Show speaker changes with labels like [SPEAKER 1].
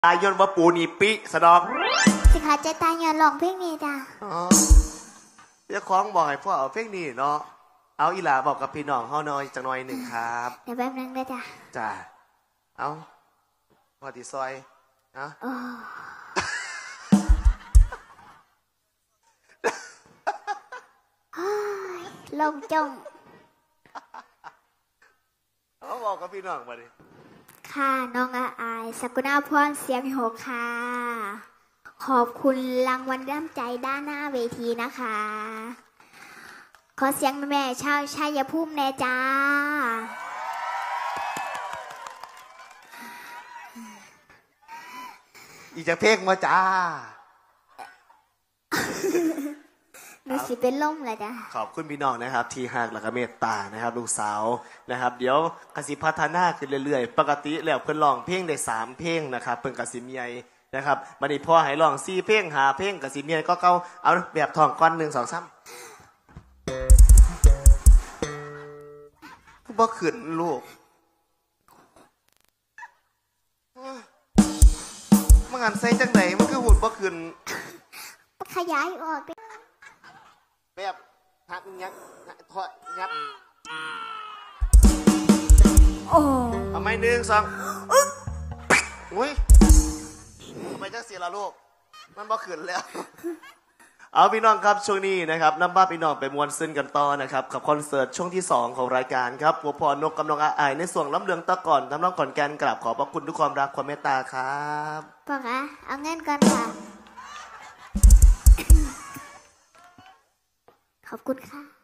[SPEAKER 1] ตายยนว่าปูนีปิสนอง
[SPEAKER 2] สิขาจะตายย้อนร้องเพลงนี้จ้ะ
[SPEAKER 1] เจ้าของบอกให้พ่อเอาเพลงนี้เนาะเอาอีหลาบอกกับพี่น้องเฮาหน่อยจังหน่อยหนึ่งครับ
[SPEAKER 2] เดี๋ยวแป๊บนึงได้จ้ะ
[SPEAKER 1] จ้าเอาพอดีซอยนะ
[SPEAKER 2] ลงจง
[SPEAKER 1] เอาบอกกับพี่น้องมาดิ
[SPEAKER 2] ค่ะน้องอายสกุณาพรเสียงโหกค่ะขอบคุณรางวัลน้ำใจด้านหน้าเวทีนะคะขอเสียงแม่ชาวชัยภูมิแน่จ้า
[SPEAKER 1] อีจะเพลงมาจ้า
[SPEAKER 2] หนูสิเป็นล่มเลยจ้ะ
[SPEAKER 1] ขอบคุณพี่น้องนะครับที่หักและก็เมตตานะครับลูกสาวนะครับเดี๋ยวกสิพัฒนาขึ้นเรื่อยๆปกติแล้วเพิ่นร้องเพลงได้3เพลงนะครับเพิ่นกสิมีไอนะครับบัดนี้พ่อให้ร้อง4เพลง5เพลงกสิมีไอก็เก่าเอาแบบท่องก่อน1 2 3บ่ขึ้นลูกมันงานใส่จังไหนมันคือหุ่นบ่ขึ้น
[SPEAKER 2] ขยายออก
[SPEAKER 1] แบบหักยักถอดยับ
[SPEAKER 2] โอ้
[SPEAKER 1] ทำไม1 2อุ้ยทำไมจังเสียละลูกมันบ่ขึ้นแล้วเอาพี่น้องครับช่วงนี้นะครับนำบ้าพี่น้องไปมวนซึ้งกันต่อนะครับกับคอนเสิร์ตช่วงที่2ของรายการครับหัวพอนกกำลังอายในส่วนล้ำเลืองตะก่อนทำน้องก่อนแกนกราบขอบพระคุณทุกความรักความเมตตาครับ
[SPEAKER 2] พ่อคะเอาเงินก่อนค่ะขอบคุณค่ะ